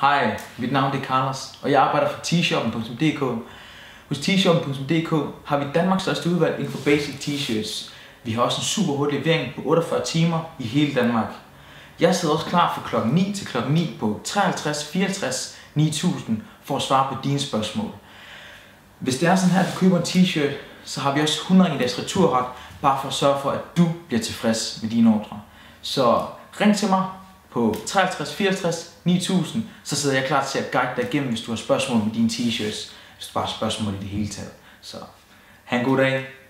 Hej, mit navn er Carlos, og jeg arbejder for tshoppen.dk. Hos tshoppen.dk har vi Danmarks største udvalg inden for basic t-shirts. Vi har også en super hurtig levering på 48 timer i hele Danmark. Jeg sidder også klar fra klokken 9 til klokken 9 på 53 64 9000 for at svare på dine spørgsmål. Hvis det er sådan her, at du køber en t-shirt, så har vi også 100 dages returret, bare for at sørge for, at du bliver tilfreds med dine ordre. Så ring til mig på 53 64 9000, så sidder jeg klar til at guide dig igennem, hvis du har spørgsmål med dine t-shirts, hvis du bare har spørgsmål i det hele taget. Så have en god dag.